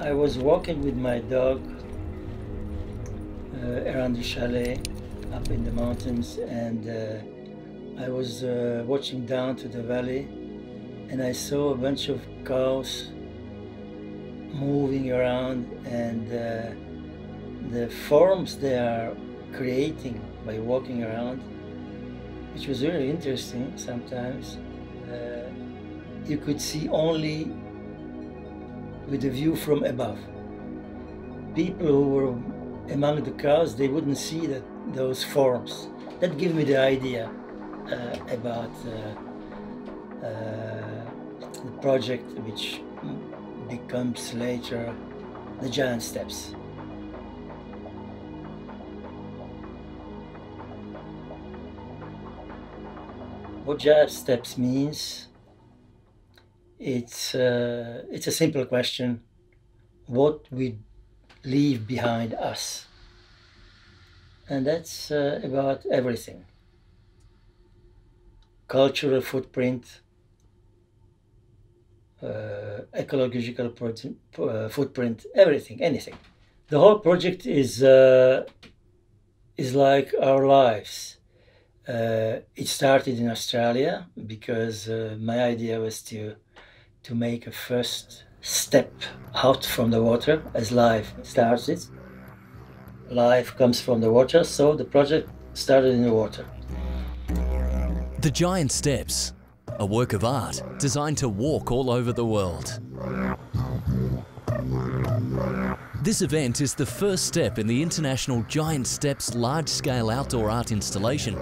I was walking with my dog around the chalet up in the mountains, and I was watching down to the valley, and I saw a bunch of cows moving around, and the forms they are creating by walking around, which was really interesting. Sometimes you could see only with a view from above. People who were among the cows, they wouldn't see those forms. That gave me the idea about the project, which becomes later the Giant Steps. What Giant Steps means, it's a simple question: what we leave behind us. And that's about everything. Cultural footprint, ecological footprint, everything, anything. The whole project is like our lives. It started in Australia because my idea was to make a first step out from the water as life starts it. Life comes from the water, so the project started in the water. The Giant Steps, a work of art designed to walk all over the world. This event is the first step in the International Giant Steps large-scale outdoor art installation.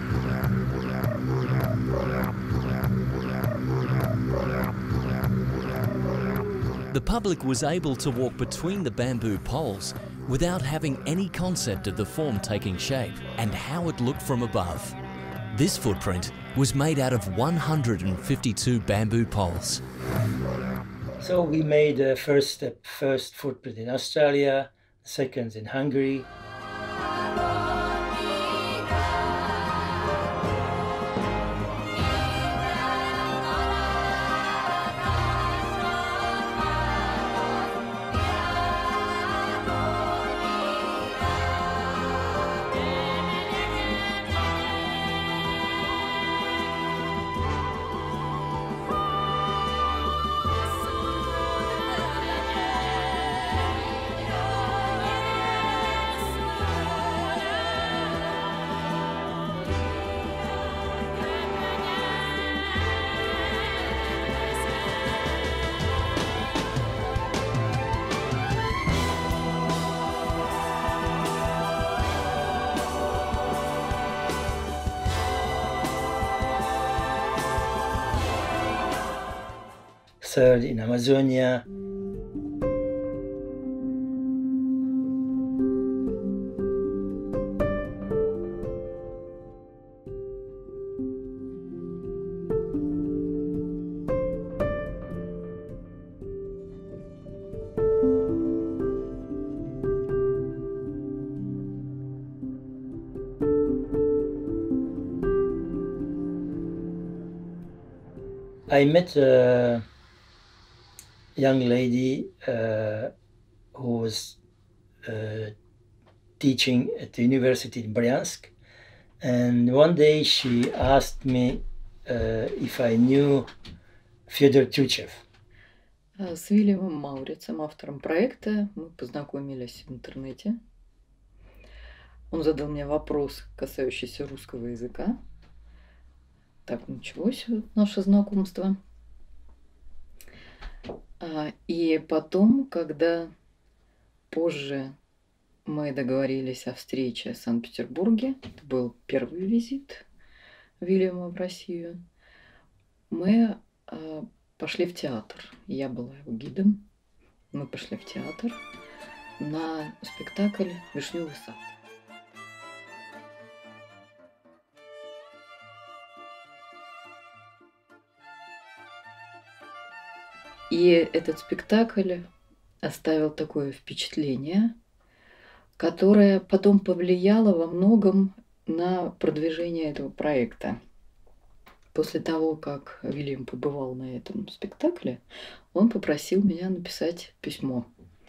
The public was able to walk between the bamboo poles without having any concept of the form taking shape and how it looked from above. This footprint was made out of 152 bamboo poles. So we made a first footprint in Australia, second in Hungary. Third in Amazonia. I met a young lady who was teaching at the university in Bryansk, and one day she asked me if I knew Fyodor Tyutchev. С Вильямом Маурицем, автором проекта, мы познакомились в интернете. Он задал мне вопрос, касающийся русского языка. Так началось наше знакомство. И потом, когда позже мы договорились о встрече в Санкт-Петербурге, это был первый визит Вильяма в Россию, мы пошли в театр. Я была его гидом. Мы пошли в театр на спектакль «Вишневый сад». И этот спектакль оставил такое впечатление, которое потом повлияло во многом на продвижение этого проекта. После того, как Вильям побывал на этом спектакле, он попросил меня написать письмо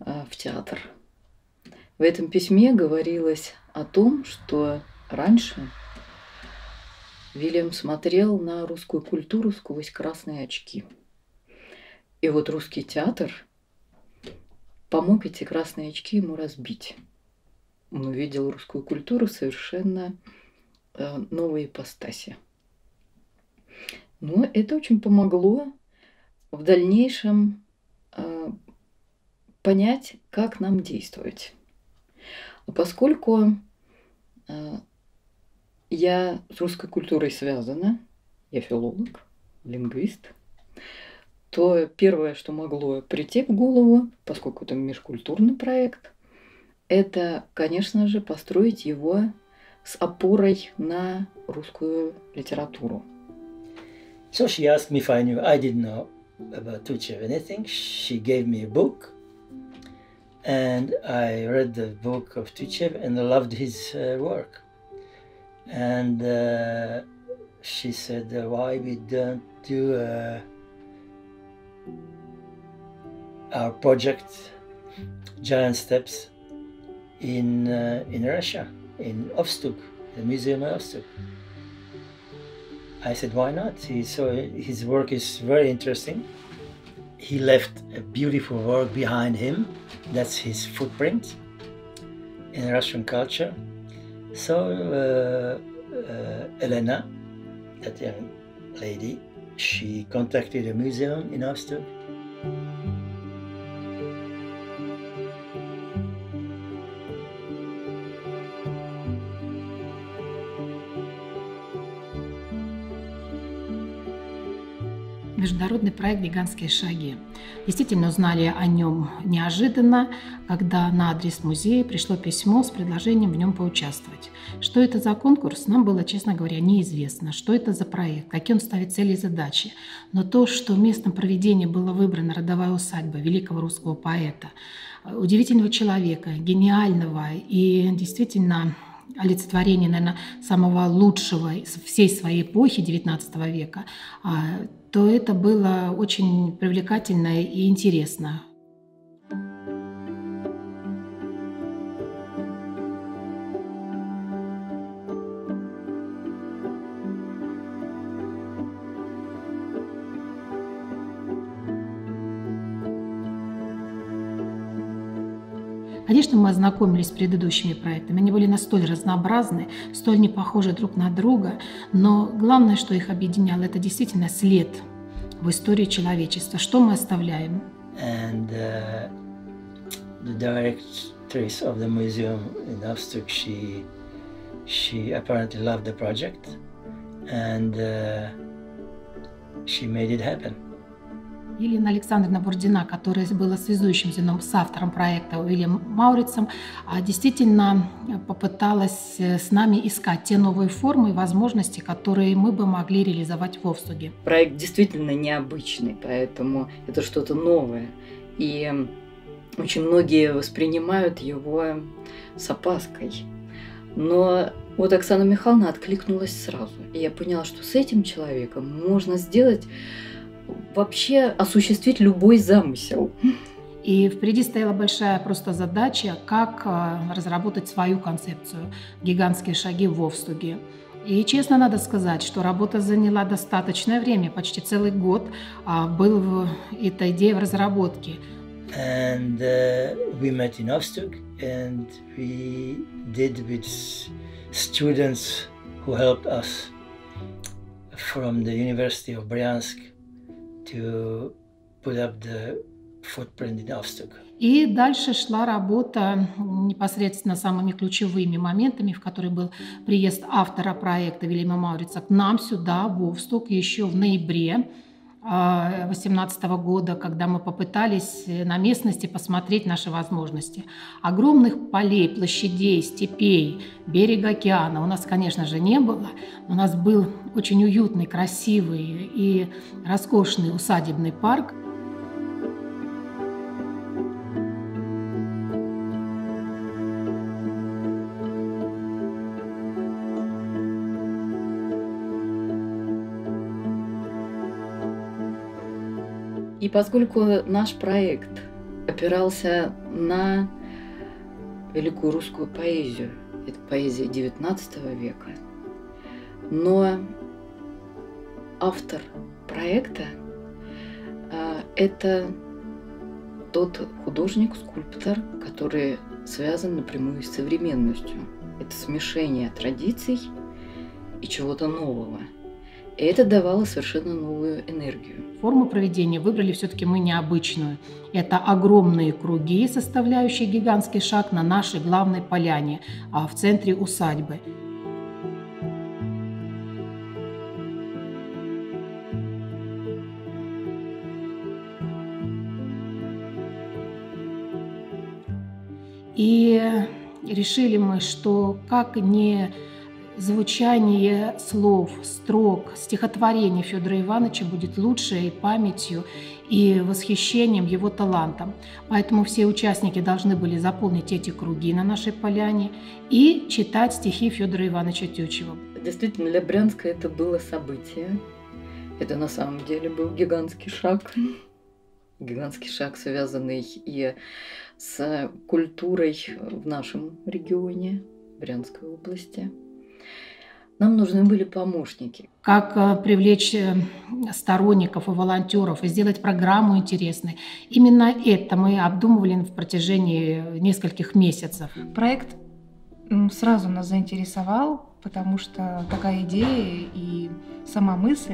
в театр. В этом письме говорилось о том, что раньше Вильям смотрел на русскую культуру сквозь красные очки. И вот русский театр помог эти красные очки ему разбить. Он увидел русскую культуру совершенно новой ипостаси. Но это очень помогло в дальнейшем понять, как нам действовать. Поскольку я с русской культурой связана, я филолог, лингвист, то первое, что могло прийти в голову, поскольку это межкультурный проект, это, конечно же, построить его с опорой на русскую литературу. So she asked me if I knew. I didn't know about Tuchev anything. She gave me a book, and I read the book of Tuchev and I loved his work. And she said, why we don't do our project, Giant Steps, in Russia, in Ovstug, the museum of Ovstug. I said, why not? His work is very interesting. He left a beautiful work behind him. That's his footprint in Russian culture. So Elena, that young lady, she contacted a museum in Ovstug. Международный проект «Гигантские шаги». Действительно узнали о нем неожиданно, когда на адрес музея пришло письмо с предложением в нем поучаствовать. Что это за конкурс, нам было, честно говоря, неизвестно. Что это за проект, какие он ставит цели и задачи. Но то, что местом проведения была выбрана родовая усадьба великого русского поэта, удивительного человека, гениального и действительно олицетворение, наверное, самого лучшего всей своей эпохи XIX века, то это было очень привлекательно и интересно. Конечно, мы ознакомились с предыдущими проектами. Они были настолько разнообразны, столь не похожи друг на друга, но главное, что их объединяло, это действительно след в истории человечества. Что мы оставляем? And the directress of the museum in Ovstug, she apparently loved the project, and she made it happen. Елена Александровна Бурдина, которая была связующим звеном с автором проекта Уильямом Маурицем, действительно попыталась с нами искать те новые формы и возможности, которые мы бы могли реализовать в Овстуге. Проект действительно необычный, поэтому это что-то новое. И очень многие воспринимают его с опаской. Но вот Оксана Михайловна откликнулась сразу. И я поняла, что с этим человеком можно сделать, вообще осуществить любой замысел. И впереди стояла большая просто задача, как разработать свою концепцию «Гигантские шаги» в Овстуге. И честно надо сказать, что работа заняла достаточное время, почти целый год была эта идея в разработке. And we met in Ovstug, and we did with students who helped us from the University of Bryansk to put up the footprint in Ovstug. И дальше шла работа непосредственно самыми ключевыми моментами, в которые был приезд автора проекта Вильяма Маурица к нам сюда, в Овстуг, еще в ноябре 2018 года, когда мы попытались на местности посмотреть наши возможности. Огромных полей, площадей, степей, берега океана у нас, конечно же, не было. У нас был очень уютный, красивый и роскошный усадебный парк. И поскольку наш проект опирался на великую русскую поэзию. Это поэзия XIX века. Но автор проекта – это тот художник-скульптор, который связан напрямую с современностью. Это смешение традиций и чего-то нового. И это давало совершенно новую энергию. Форму проведения выбрали все-таки мы необычную. Это огромные круги, составляющие гигантский шаг на нашей главной поляне, в центре усадьбы. И решили мы, что как не звучание слов, строк, стихотворения Федора Ивановича будет лучшей памятью и восхищением его талантом. Поэтому все участники должны были заполнить эти круги на нашей поляне и читать стихи Федора Ивановича Тютчева. Действительно, для Брянска это было событие. Это на самом деле был гигантский шаг. Гигантский шаг, связанный и с культурой в нашем регионе, Брянской области. Нам нужны были помощники. Как привлечь сторонников и волонтеров и сделать программу интересной. Именно это мы обдумывали в протяжении нескольких месяцев. Проект сразу нас заинтересовал, потому что такая идея и сама мысль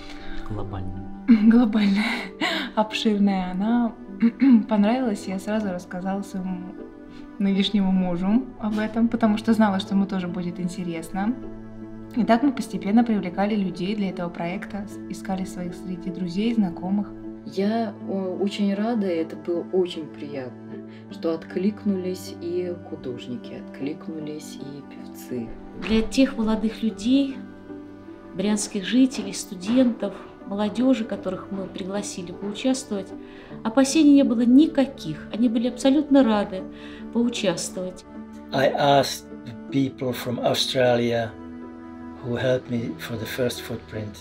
глобальная, обширная, она понравилась. Я сразу рассказала своему нынешнему мужу об этом, потому что знала, что ему тоже будет интересно. И так мы постепенно привлекали людей для этого проекта, искали своих среди друзей, знакомых. Я очень рада, и это было очень приятно, что откликнулись и художники, откликнулись и певцы. Для тех молодых людей, брянских жителей, студентов, молодежи, которых мы пригласили поучаствовать, опасений не было никаких. Они были абсолютно рады поучаствовать. I asked people from Australia who helped me for the first footprint,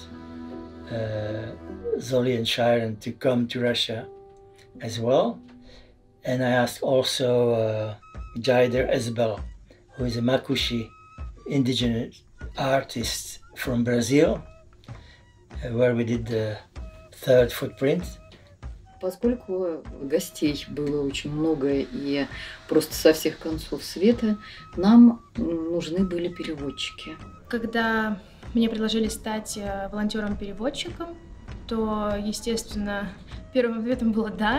Zoli and Sharon, to come to Russia as well. And I asked also Jaider Esbel, who is a Makushi indigenous artist from Brazil, where we did the third footprint. Поскольку гостей было очень много и просто со всех концов света, нам нужны были переводчики. Когда мне предложили стать волонтером-переводчиком, то, естественно, первым ответом было «да».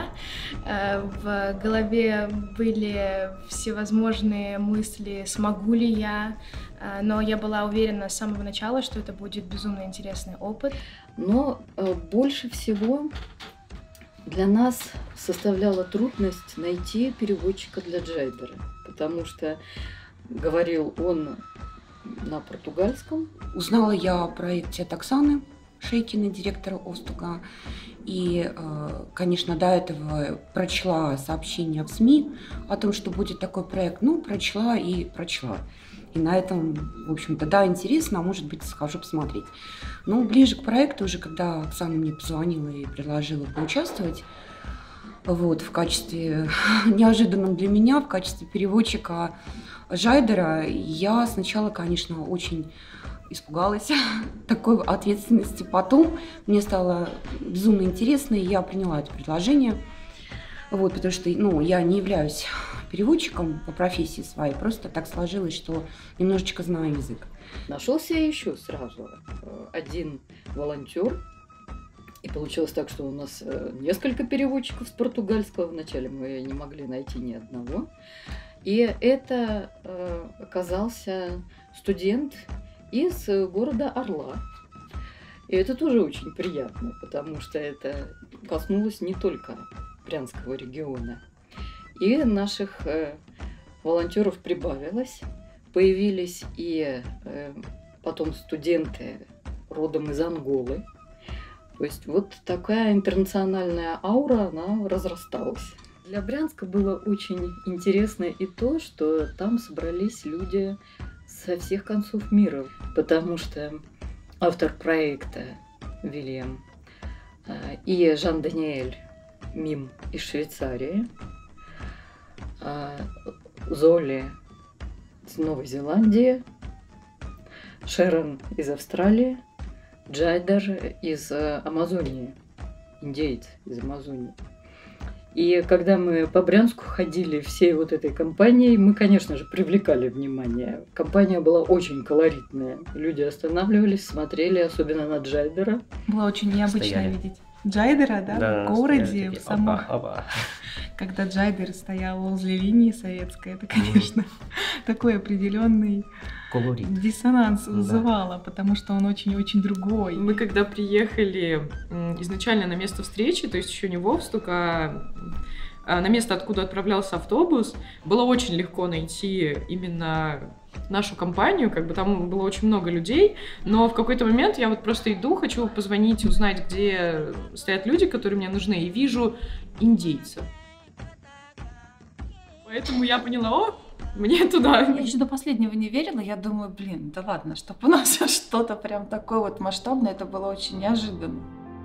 В голове были всевозможные мысли, смогу ли я, но я была уверена с самого начала, что это будет безумно интересный опыт. Но больше всего для нас составляла трудность найти переводчика для Джайдера, потому что говорил он на португальском. Узнала я о проекте от Оксаны Шейкиной, директора Остуга. И, конечно, до этого прочла сообщения в СМИ о том, что будет такой проект. Ну, прочла. И на этом, в общем-то, да, интересно, а может быть, схожу посмотреть. Но ближе к проекту, уже когда Оксана мне позвонила и предложила поучаствовать, вот, в качестве, неожиданном для меня, в качестве переводчика Жайдера, я сначала, конечно, очень испугалась такой ответственности. Потом мне стало безумно интересно, и я приняла это предложение. Вот, потому что, я не являюсь переводчиком по профессии своей, просто так сложилось, что немножечко знаю язык. Нашелся еще сразу один волонтер, и получилось так, что у нас несколько переводчиков с португальского. Вначале мы не могли найти ни одного. И это оказался студент из города Орла. И это тоже очень приятно, потому что это коснулось не только Брянского региона. И наших волонтеров прибавилось. Появились и потом студенты родом из Анголы. То есть вот такая интернациональная аура, она разрасталась. Для Брянска было очень интересно и то, что там собрались люди со всех концов мира, потому что автор проекта Вильям и Жан-Даниэль Мим из Швейцарии, Золи из Новой Зеландии, Шерон из Австралии, Джайдер из Амазонии, индеец из Амазонии. И когда мы по Брянску ходили всей вот этой компанией, мы, конечно же, привлекали внимание. Компания была очень колоритная. Люди останавливались, смотрели, особенно на Джайдера. Было очень необычно видеть Джайдера, да, в городе, в самом... Когда Джайдер стоял возле линии советской, это, конечно, такой определенный диссонанс вызывало, потому что он очень-очень другой. Мы когда приехали изначально на место встречи, то есть еще не в Овстук, а на место, откуда отправлялся автобус, было очень легко найти именно нашу компанию, как бы там было очень много людей, но в какой-то момент я вот просто иду, хочу позвонить, узнать, где стоят люди, которые мне нужны, и вижу индейцев. Поэтому я поняла, мне туда. Я еще до последнего не верила, я думаю, блин, да ладно, чтобы у нас что-то прям такое вот масштабное, это было очень неожиданно.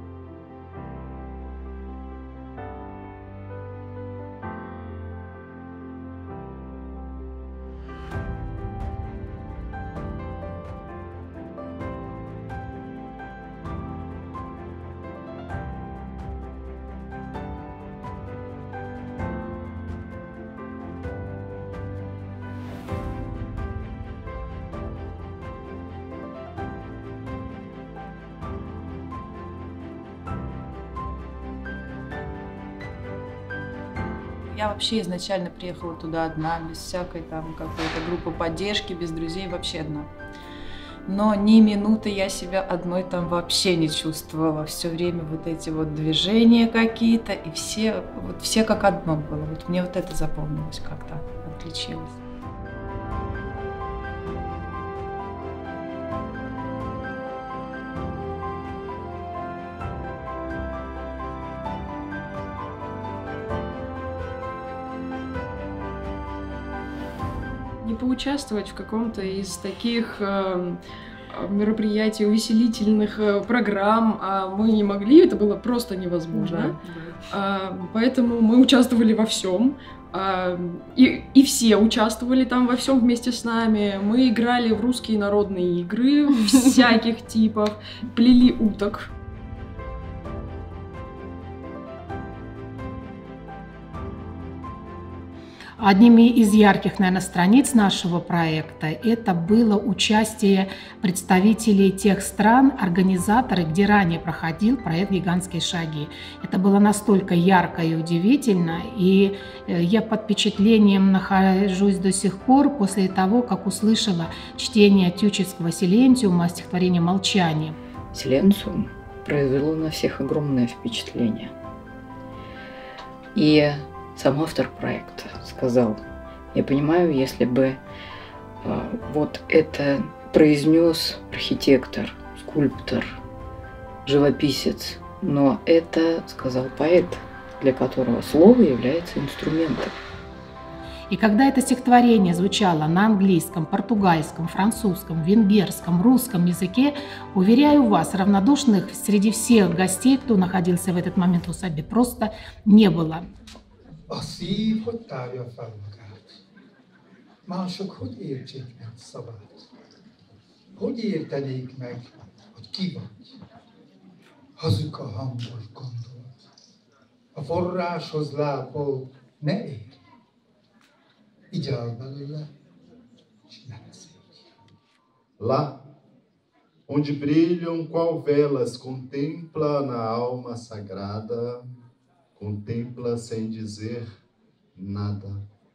Я вообще изначально приехала туда одна, без всякой там какой-то группы поддержки, без друзей, вообще одна. Но ни минуты я себя одной там вообще не чувствовала. Все время вот эти вот движения какие-то, и все как одно было. Вот мне вот это запомнилось как-то, отличилось. Не поучаствовать в каком-то из таких мероприятий, увеселительных программ мы не могли, это было просто невозможно. Поэтому мы участвовали во всем. И все участвовали там во всем вместе с нами. Мы играли в русские народные игры всяких типов, плели уток. Одними из ярких, наверное, страниц нашего проекта это было участие представителей тех стран, организаторы, где ранее проходил проект «Гигантские шаги». Это было настолько ярко и удивительно, и я под впечатлением нахожусь до сих пор после того, как услышала чтение тючевского силентиума, стихотворения «Молчание». Силентиум произвело на всех огромное впечатление. И сам автор проекта сказал: я понимаю, если бы вот это произнес архитектор, скульптор, живописец, но это сказал поэт, для которого слово является инструментом. И когда это стихотворение звучало на английском, португальском, французском, венгерском, русском языке, уверяю вас, равнодушных среди всех гостей, кто находился в этот момент в усадьбе, просто не было. A szív hogy tárja fel magát? Mások hogy értsék meg szavát? Hogy értenék meg, hogy ki vagy? Hazug a hangos gondolat. A forráshoz lából ne ér. Igyál belőle, és ne beszélj. Lá, onde brilham qual velas, contempla na alma sagrada, contempla sem dizer nada.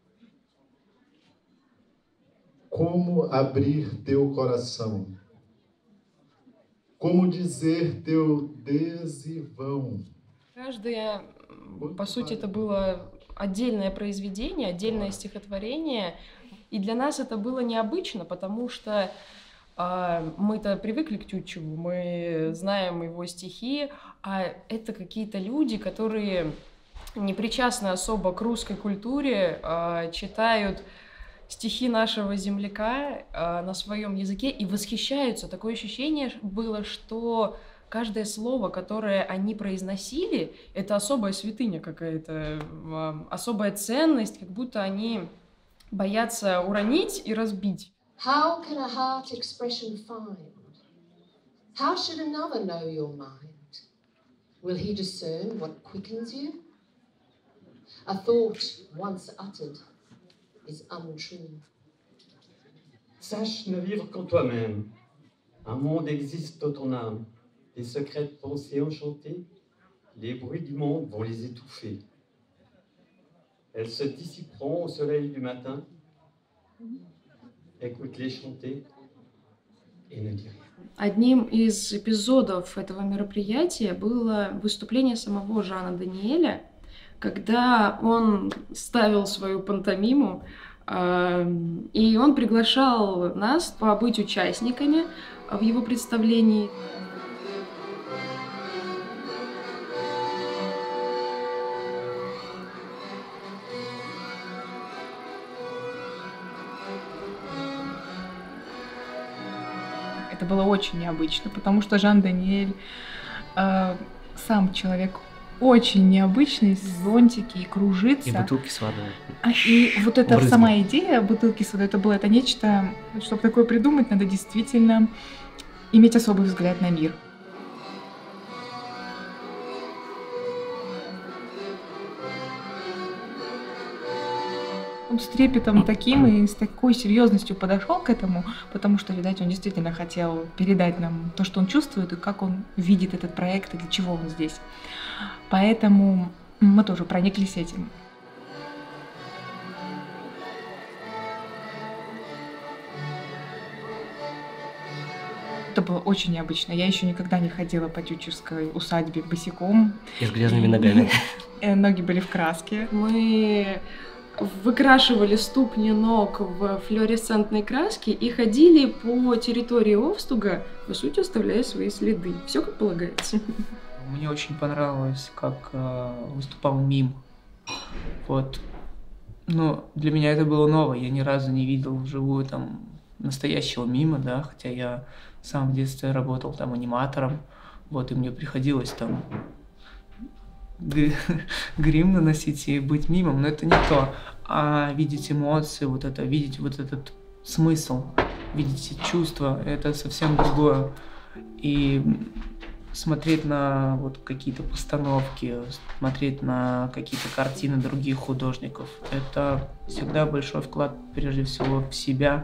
Como abrir teu coração? Como dizer teu des e vão? Каждое, по сути, это было отдельное произведение, отдельное стихотворение. И для нас это было необычно, потому что мы-то привыкли к Тютчеву, мы знаем его стихи, а это какие-то люди, которые не причастны особо к русской культуре, читают стихи нашего земляка на своем языке и восхищаются. Такое ощущение было, что каждое слово, которое они произносили, это особая святыня какая-то, особая ценность, как будто они боятся уронить и разбить. How can a heart expression find? How should another know your mind? Will he discern what quickens you? A thought once uttered is untrue. Sache ne vivre qu'en toi-même. Un monde existe dans ton âme. Tes secrètes pensées enchantées, les bruits du monde vont les étouffer. Elles se dissiperont au soleil du matin. Écoute-les chanter et ne dis rien. Одним из эпизодов этого мероприятия было выступление самого Жана Даниэля, когда он ставил свою пантомиму, и он приглашал нас побыть участниками в его представлении. Это было очень необычно, потому что Жан Даниэль сам человек очень необычный, с зонтики и кружится. И бутылки с водой. И вот эта сама идея бутылки с водой, это нечто, чтобы такое придумать, надо действительно иметь особый взгляд на мир. Он с трепетом таким и с такой серьезностью подошел к этому, потому что, видать, он действительно хотел передать нам то, что он чувствует, и как он видит этот проект, и для чего он здесь. Поэтому мы тоже прониклись этим. Это было очень необычно. Я еще никогда не ходила по Тютчевской усадьбе босиком. И с грязными ногами. Ноги были в краске. Мы выкрашивали ступни ног в флуоресцентной краске и ходили по территории Овстуга, по сути, оставляя свои следы. Все как полагается. Мне очень понравилось, как выступал мим. Вот. Ну, для меня это было ново. Я ни разу не видел вживую там настоящего мима, да, хотя я сам в детстве работал там аниматором. Вот, и мне приходилось там грим наносить и быть мимом, но это не то. А видеть эмоции, вот это, видеть вот этот смысл, видеть чувства, это совсем другое. И смотреть на вот какие-то постановки, смотреть на какие-то картины других художников, это всегда большой вклад, прежде всего, в себя.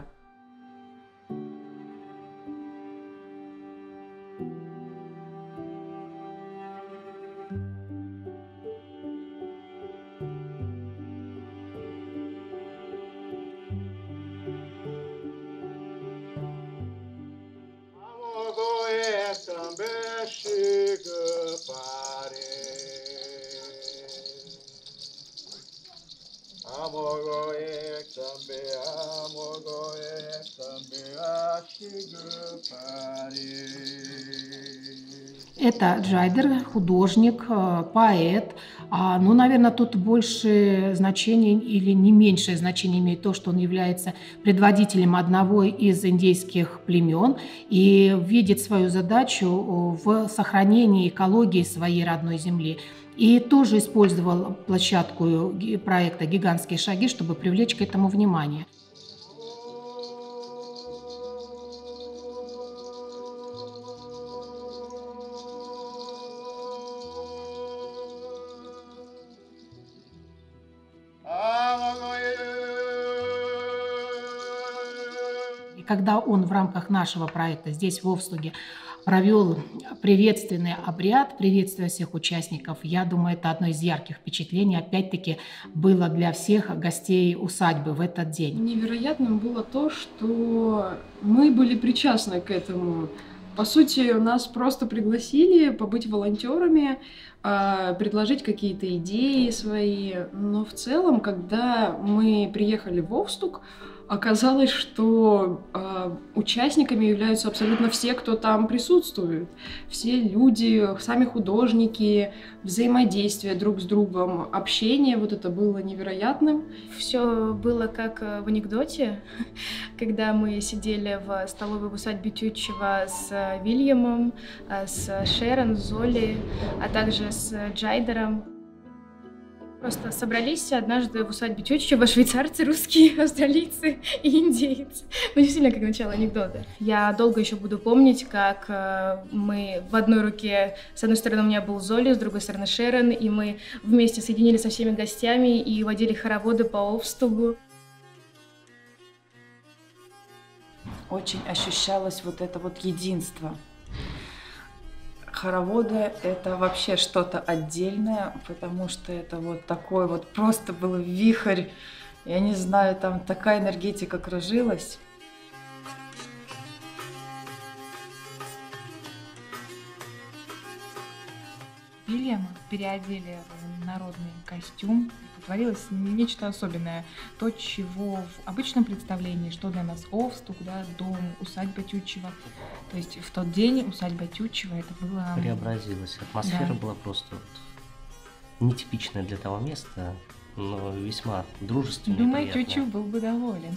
Это Джайдер, художник, поэт. Ну, наверное, тут больше значения или не меньшее значение имеет то, что он является предводителем одного из индейских племен и видит свою задачу в сохранении экологии своей родной земли. И тоже использовал площадку проекта «Гигантские шаги», чтобы привлечь к этому внимание. И когда он в рамках нашего проекта здесь, в Овстуге, провел приветственный обряд, приветствуя всех участников, я думаю, это одно из ярких впечатлений, опять-таки, было для всех гостей усадьбы в этот день. Невероятным было то, что мы были причастны к этому. По сути, нас просто пригласили побыть волонтерами, предложить какие-то идеи свои. Но в целом, когда мы приехали в Овстуг, оказалось, что участниками являются абсолютно все, кто там присутствует. Все люди, сами художники, взаимодействие друг с другом, общение, вот это было невероятным. Все было как в анекдоте, когда мы сидели в столовой в усадьбе Тютчева с Вильямом, с Шерон, Золи, а также с Джайдером. Просто собрались однажды в усадьбе Тютчева швейцарцы, русские, австралийцы и индейцы. Ну, действительно, как начало анекдота. Я долго еще буду помнить, как мы в одной руке, с одной стороны у меня был Золи, с другой стороны Шерон, и мы вместе соединились со всеми гостями и водили хороводы по Овстугу. Очень ощущалось вот это вот единство. Хороводы — это вообще что-то отдельное, потому что это вот такой вот просто был вихрь, я не знаю, там такая энергетика кружилась. Вильяма переодели в народный костюм. Творилось нечто особенное. То, чего в обычном представлении, что для нас Овстуг, да, дом, усадьба Тютчева. То есть в тот день усадьба Тютчева это было... Преобразилась. Атмосфера была просто вот нетипичная для того места, но весьма дружественная. Думаю, Тютчев был бы доволен.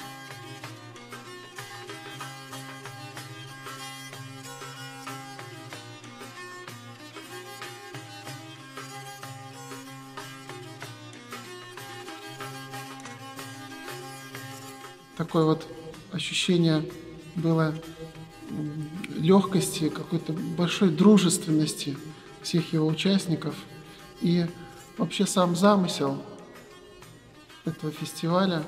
Такое вот ощущение было легкости, какой-то большой дружественности всех его участников. И вообще сам замысел этого фестиваля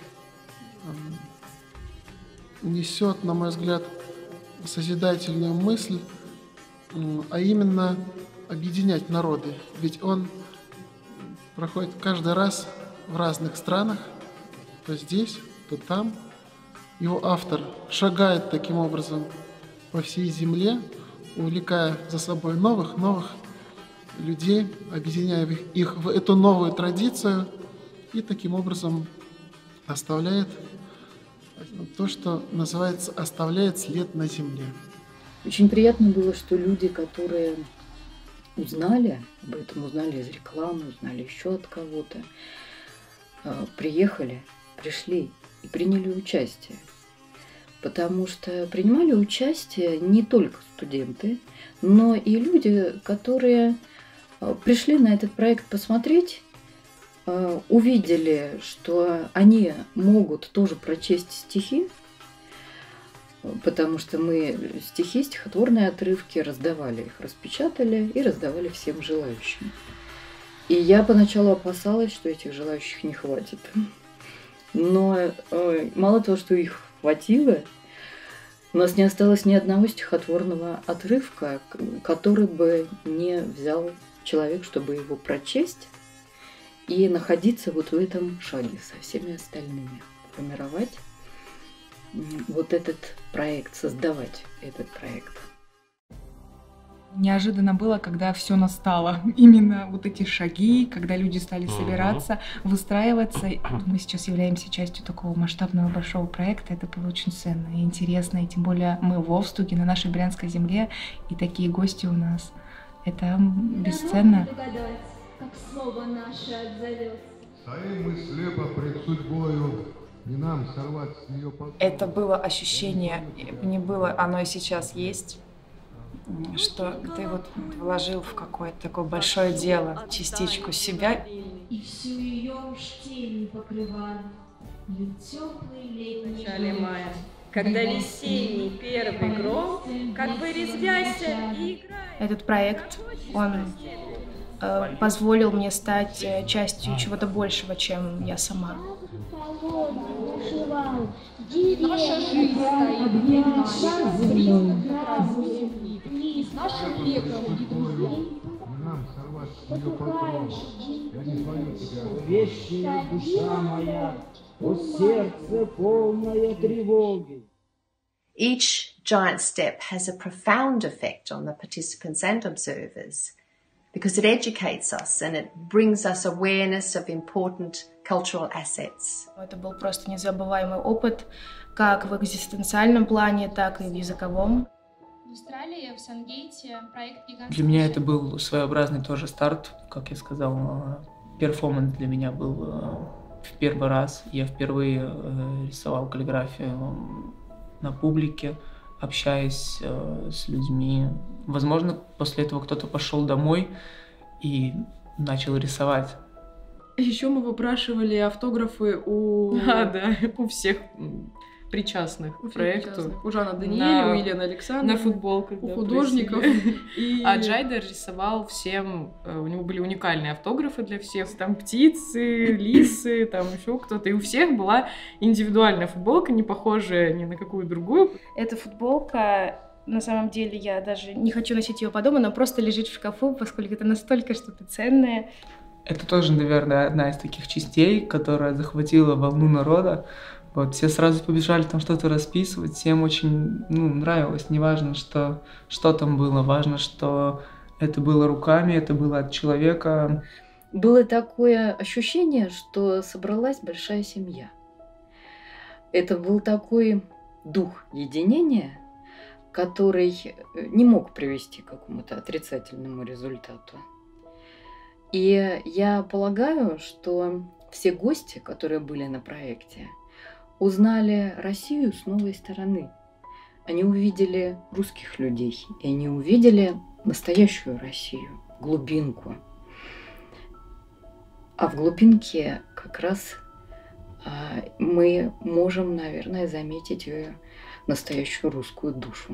несет, на мой взгляд, созидательную мысль, а именно объединять народы. Ведь он проходит каждый раз в разных странах, то здесь, то там. Его автор шагает таким образом по всей земле, увлекая за собой новых людей, объединяя их в эту новую традицию и таким образом оставляет то, что называется «оставляет след на земле». Очень приятно было, что люди, которые узнали об этом, узнали из рекламы, узнали еще от кого-то, пришли и приняли участие. Потому что принимали участие не только студенты, но и люди, которые пришли на этот проект посмотреть, увидели, что они могут тоже прочесть стихи, потому что мы стихи, стихотворные отрывки раздавали, их распечатали и раздавали всем желающим. И я поначалу опасалась, что этих желающих не хватит. Но мало того, что их хватило, у нас не осталось ни одного стихотворного отрывка, который бы не взял человек, чтобы его прочесть и находиться вот в этом шаге со всеми остальными, формировать вот этот проект, создавать этот проект. Неожиданно было, когда все настало. Именно вот эти шаги, когда люди стали собираться, выстраиваться. Мы сейчас являемся частью такого масштабного большого проекта. Это было очень ценно и интересно. И тем более мы в Овстуге, на нашей брянской земле, и такие гости у нас. Это бесценно. Как слово наше отзовется. Стоим мы слепо пред судьбою, не нам сорвать с нее покой. Это было ощущение, не было, оно и сейчас есть, что ты вот вложил в какое-то такое большое дело частичку себя. И всю ее уж тени покрывали, ее теплый летний В начале мая, когда весенний первый гром, как бы резвясь и играет. Этот проект, он позволил мне стать частью чего-то большего, чем я сама. Наша жизнь стоит с нашим веком. Вещая душа моя, о сердце полное тревоги. Each giant step has a profound effect on the participants and observers because it educates us and it brings us awareness of important cultural assets. Это был просто незабываемый опыт, как в экзистенциальном плане, так и в языковом. В Австралии, в Сангейте, проект «Гигантский». Для меня это был своеобразный тоже старт, как я сказал. Перформанс для меня был в первый раз. Я впервые рисовал каллиграфию на публике, общаясь с людьми. Возможно, после этого кто-то пошел домой и начал рисовать. Еще мы выпрашивали автографы у всех причастных к проекту. У Жана Даниэля, у Елены Александровны. На футболках. У художников. А Джайдер рисовал всем, у него были уникальные автографы для всех. Там птицы, лисы, там еще кто-то. И у всех была индивидуальная футболка, не похожая ни на какую другую. Эта футболка, на самом деле, я даже не хочу носить ее по дому, она просто лежит в шкафу, поскольку это настолько что-то ценное. Это тоже, наверное, одна из таких частей, которая захватила волну народа. Вот, все сразу побежали там что-то расписывать, всем очень нравилось, неважно, что там было, важно, что это было руками, это было от человека. Было такое ощущение, что собралась большая семья. Это был такой дух единения, который не мог привести к какому-то отрицательному результату. И я полагаю, что все гости, которые были на проекте, узнали Россию с новой стороны. Они увидели русских людей, и они увидели настоящую Россию, глубинку. А в глубинке как раз мы можем, наверное, заметить ее настоящую русскую душу.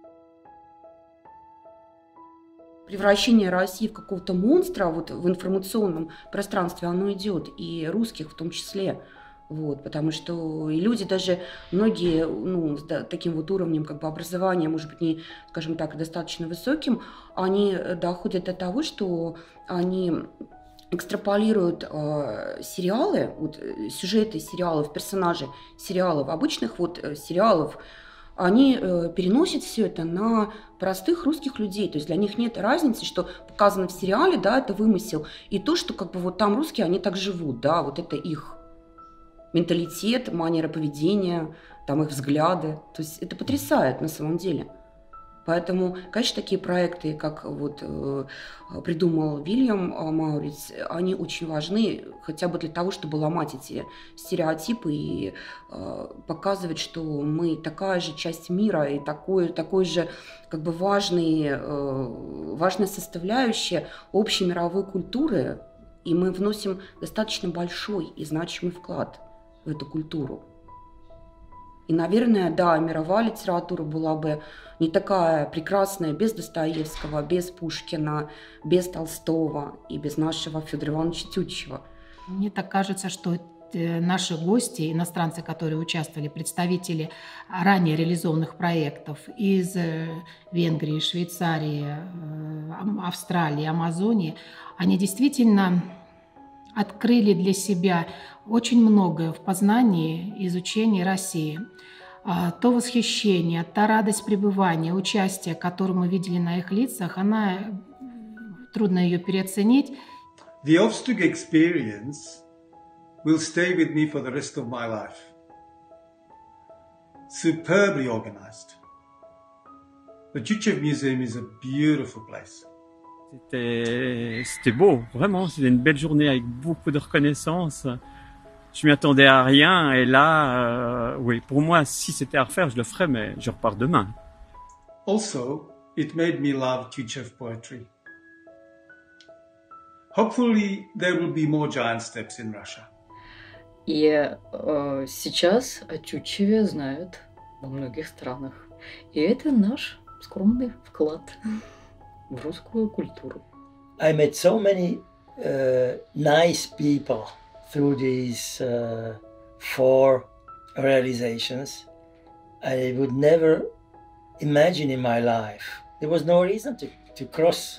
Превращение России в какого-то монстра вот в информационном пространстве, оно идет, и русских в том числе. Вот, потому что и люди даже, многие, с таким вот уровнем как бы образования, может быть, не, скажем так, достаточно высоким, они доходят до того, что они экстраполируют сериалы, вот, сюжеты сериалов, персонажи сериалов, обычных вот сериалов, они переносят все это на простых русских людей. То есть для них нет разницы, что показано в сериале, да, это вымысел, и то, что как бы вот там русские, они так живут, да, вот это их менталитет, манера поведения, там их взгляды. То есть это потрясает на самом деле. Поэтому, конечно, такие проекты, как вот придумал Вильям Мауриц, они очень важны, хотя бы для того, чтобы ломать эти стереотипы и показывать, что мы такая же часть мира и такой же как бы важная составляющая общей мировой культуры, и мы вносим достаточно большой и значимый вклад в эту культуру. И, наверное, да, мировая литература была бы не такая прекрасная без Достоевского, без Пушкина, без Толстого и без нашего Федора Ивановича Тютчева. Мне так кажется, что наши гости, иностранцы, которые участвовали, представители ранее реализованных проектов из Венгрии, Швейцарии, Австралии, Амазонии, они действительно открыли для себя очень многое в познании и изучении России. То восхищение, та радость пребывания, участия, которую мы видели на их лицах, трудно ее переоценить. The Ovstug experience will stay with me for the rest of my life. Superbly organized. The Tютчев Museum is a beautiful place. C'était beau, vraiment, c'était une belle journée avec beaucoup de reconnaissance. Je m'y attendais à rien et là, oui, pour moi, si c'était à refaire, je le ferais, mais je repars demain. Also, it made me love Tютчев poetry. Hopefully, there will be more giant steps in Russia. И сейчас о Тютчеве знают во многих странах. И это наш скромный вклад в русскую культуру. I met so many nice people through these 4 realizations. I would never imagine in my life. There was no reason to cross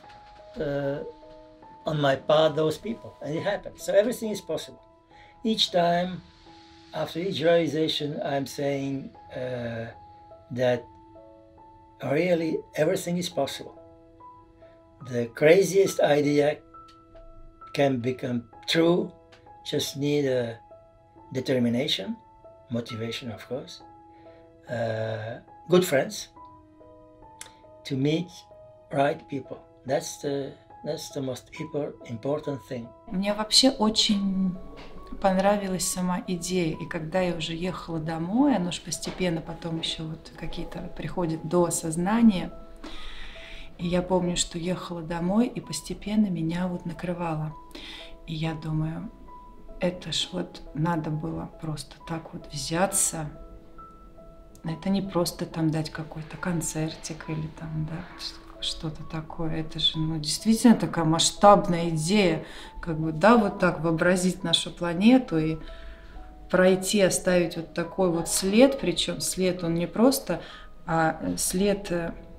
on my path those people, and it happened. So everything is possible. Each time, after each realization, I'm saying that really everything is possible. The craziest idea can become true, just need a determination, motivation, of course, good friends, to meet right people. That's the most important thing. Мне вообще очень понравилась сама идея, и когда я уже ехала домой, оно же постепенно потом еще вот какие-то приходят до осознания. И я помню, что ехала домой, и постепенно меня вот накрывало. И я думаю, это ж вот надо было просто так вот взяться. Это не просто там дать какой-то концертик или там, да, что-то такое. Это же, ну, действительно такая масштабная идея, как бы, да, вот так вообразить нашу планету и пройти, оставить вот такой вот след, причем след он не просто, а след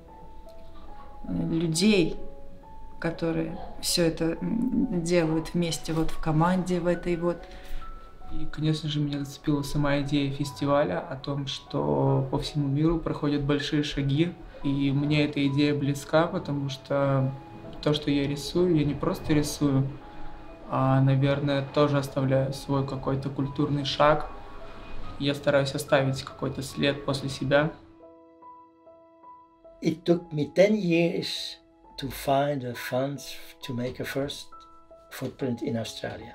людей, которые все это делают вместе вот в команде в этой вот. И, конечно же, меня зацепила сама идея фестиваля о том, что по всему миру проходят большие шаги. И мне эта идея близка, потому что то, что я рисую, я не просто рисую, а, наверное, тоже оставляю свой какой-то культурный шаг. Я стараюсь оставить какой-то след после себя. It took me 10 years to find the funds to make a first footprint in Australia.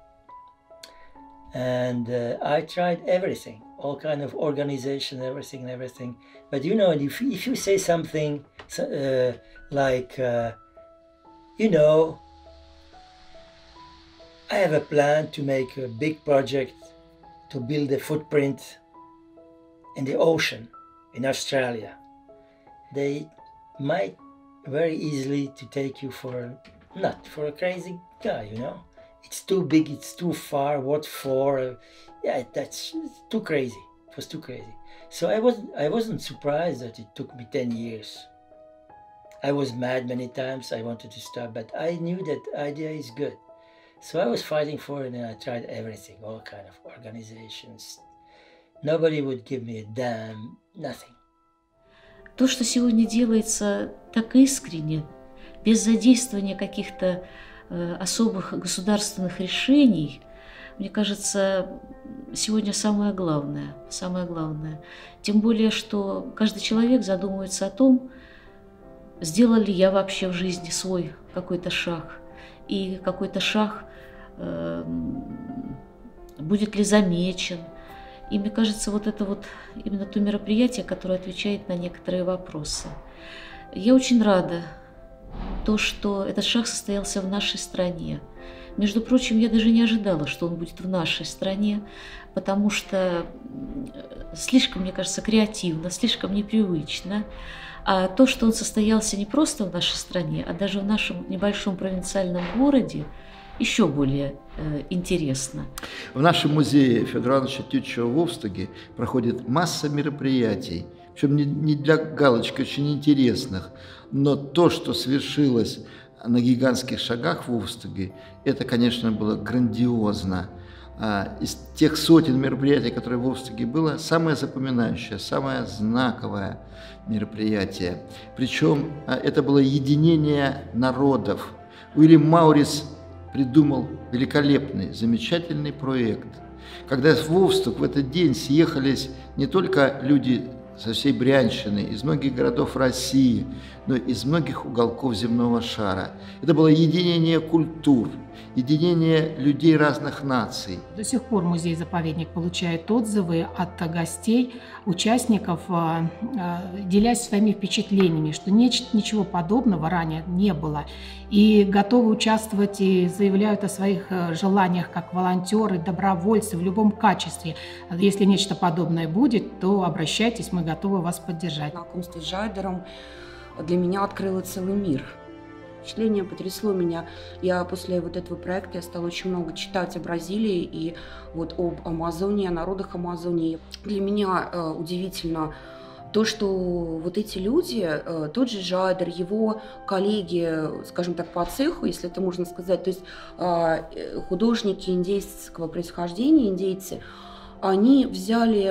And I tried everything, all kind of organization, everything. But you know, if you say something like, you know, I have a plan to make a big project to build a footprint in the ocean in Australia, they might very easily to take you for not for a crazy guy, you know. It's too big, it's too far, what for? Yeah, that's too crazy. It was too crazy. So I wasn't surprised that it took me 10 years. I was mad many times, I wanted to stop, but I knew that idea is good. So I was fighting for it and I tried everything, all kind of organizations. Nobody would give me a damn, nothing. То, что сегодня делается так искренне, без задействования каких-то особых государственных решений, мне кажется, сегодня самое главное. Самое главное. Тем более, что каждый человек задумывается о том, сделал ли я вообще в жизни свой какой-то шаг, и какой-то шаг будет ли замечен. И мне кажется, вот это вот именно то мероприятие, которое отвечает на некоторые вопросы. Я очень рада, то, что этот шаг состоялся в нашей стране. Между прочим, я даже не ожидала, что он будет в нашей стране, потому что слишком, мне кажется, креативно, слишком непривычно. А то, что он состоялся не просто в нашей стране, а даже в нашем небольшом провинциальном городе, еще более интересно. В нашем музее Федора Ивановича Тютчева в Вовстоге проходит масса мероприятий, причем не для галочки очень интересных, но то, что свершилось на гигантских шагах в Вовстоге, это, конечно, было грандиозно. Из тех сотен мероприятий, которые в Вовстоге было, самое запоминающее, самое знаковое мероприятие. Причем это было единение народов. Уильям Маурис придумал великолепный, замечательный проект. Когда в Вовсток в этот день съехались не только люди со всей Брянщины, из многих городов России, но и из многих уголков земного шара. Это было единение культур, единение людей разных наций. До сих пор музей-заповедник получает отзывы от гостей, участников, делясь своими впечатлениями, что ничего подобного ранее не было. И готовы участвовать и заявляют о своих желаниях как волонтеры, добровольцы в любом качестве. Если нечто подобное будет, то обращайтесь, мы готовы вас поддержать. Знакомство с Жайдером для меня открыло целый мир. Впечатление потрясло меня. Я после вот этого проекта стала очень много читать о Бразилии и вот об Амазонии, о народах Амазонии. Для меня удивительно то, что вот эти люди, тот же Жайдер, его коллеги, скажем так, по цеху, если это можно сказать, то есть художники индейского происхождения, индейцы, они взяли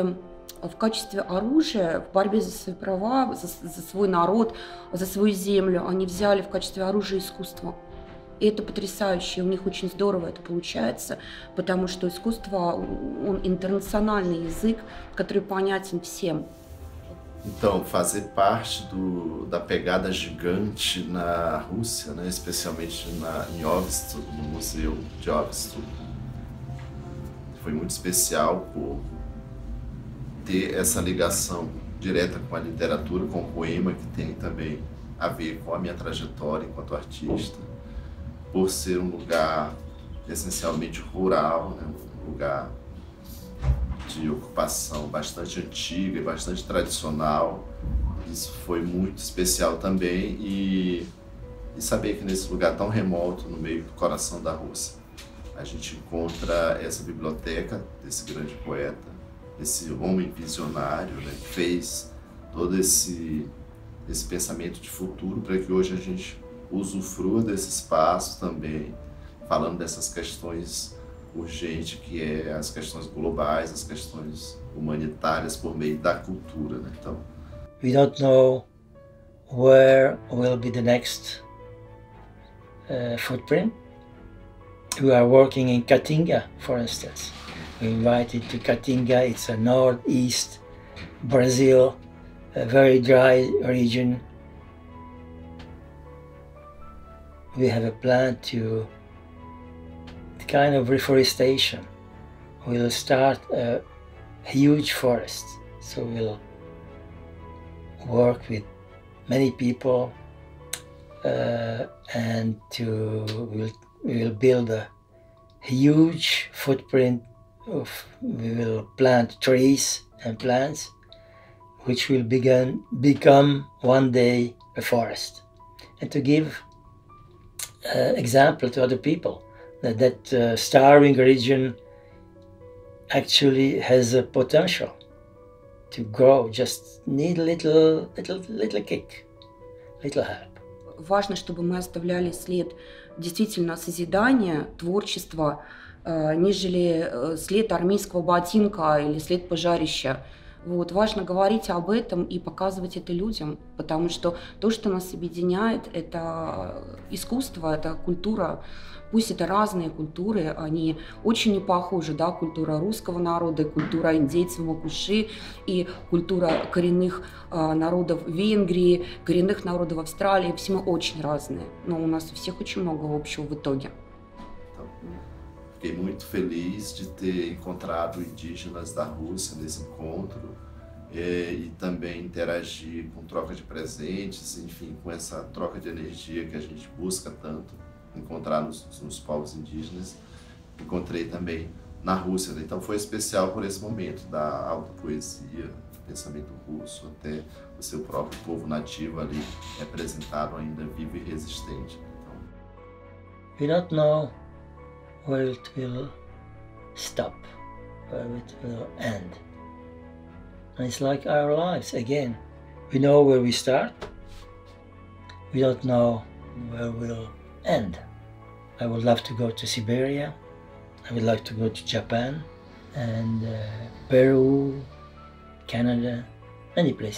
в качестве оружия в борьбе за свои права, за свой народ, за свою землю. Они взяли в качестве оружия искусство. И это потрясающе, у них очень здорово это получается, потому что искусство, он интернациональный язык, который понятен всем. Então, fazer parte da pegada gigante na Rússia, né, especialmente em Ovstul, no Museu de Ovstul, foi muito especial por ter essa ligação direta com a literatura, com o poema, que tem também a ver com a minha trajetória enquanto artista, por ser um lugar essencialmente rural, né, um lugar de ocupação bastante antiga e bastante tradicional. Isso foi muito especial também e saber que nesse lugar tão remoto, no meio do coração da Rússia, a gente encontra essa biblioteca desse grande poeta, esse homem visionário, né, que fez todo esse pensamento de futuro para que hoje a gente usufrua desse espaço também, falando dessas questões urgentes, que é as questões globais, as questões humanitárias por meio da cultura, né? Então, we don't know where will be the next footprint. We are working in Caatinga, for instance. We invited to Caatinga. It's a northeast Brazil, a very dry region. We have a plan to kind of reforestation. We'll start a huge forest. So we'll work with many people and we will build a huge footprint we will plant trees and plants which will become one day a forest, and to give example to other people that starving region actually has a potential to grow, just need a little kick, little help. Важно, чтобы мы оставляли след действительно созидания, творчества, нежели след армейского ботинка или след пожарища. Вот. Важно говорить об этом и показывать это людям, потому что то, что нас объединяет, это искусство, это культура. Пусть это разные культуры, они очень не похожи, да, культура русского народа, культура индейцев Макуши и культура коренных народов Венгрии, коренных народов Австралии, все мы очень разные, но у нас у всех очень много общего в итоге. Fiquei muito feliz de ter encontrado indígenas da Rússia nesse encontro e também interagir com troca de presentes, enfim, com essa troca de energia que a gente busca tanto encontrar nos povos indígenas. Encontrei também na Rússia, né? Então foi especial por esse momento da alta poesia, pensamento russo, até o seu próprio povo nativo ali representado ainda vivo e resistente. Então, we don't know where it will stop, where it will end. And it's like our lives again. We know where we start, we don't know where we'll end. I would love to go to Siberia, I would like to go to Japan and Peru, Canada, any place.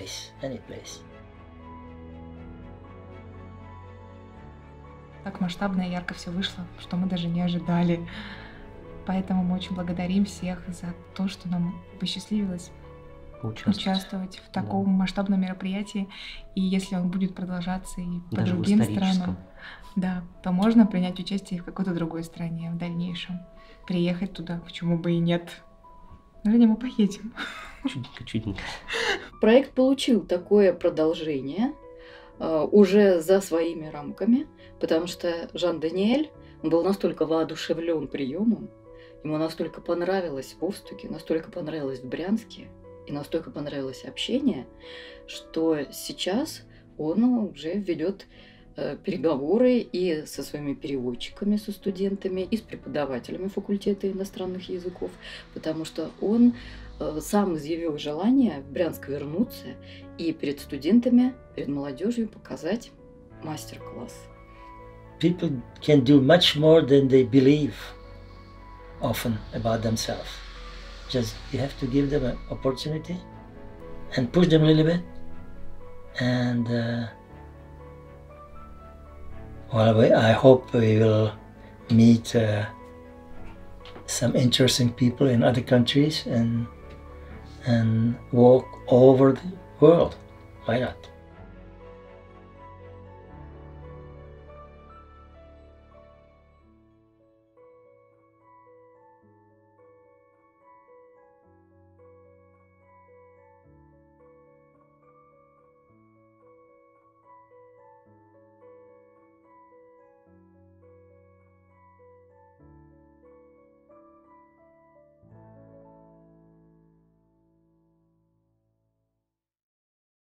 Так масштабно и ярко все вышло, что мы даже не ожидали. Поэтому мы очень благодарим всех за то, что нам посчастливилось участвовать в таком масштабном мероприятии. И если он будет продолжаться и по даже другим странам, да, то можно принять участие в какой-то другой стране в дальнейшем. Приехать туда, почему бы и нет. Женя, мы поедем. Чудненько. Проект получил такое продолжение уже за своими рамками, потому что Жан-Даниэль был настолько воодушевлен приемом, ему настолько понравилось в Овстуге, настолько понравилось в Брянске и настолько понравилось общение, что сейчас он уже ведет переговоры и со своими переводчиками, со студентами, и с преподавателями факультета иностранных языков, потому что он сам изъявил желание в Брянск вернуться и перед студентами, перед молодежью показать мастер-класс. People can do much more than they believe often about themselves. Just you have to give them an opportunity and push them a little bit. And I hope we will meet some interesting people in other countries and walk all over the world. Why not?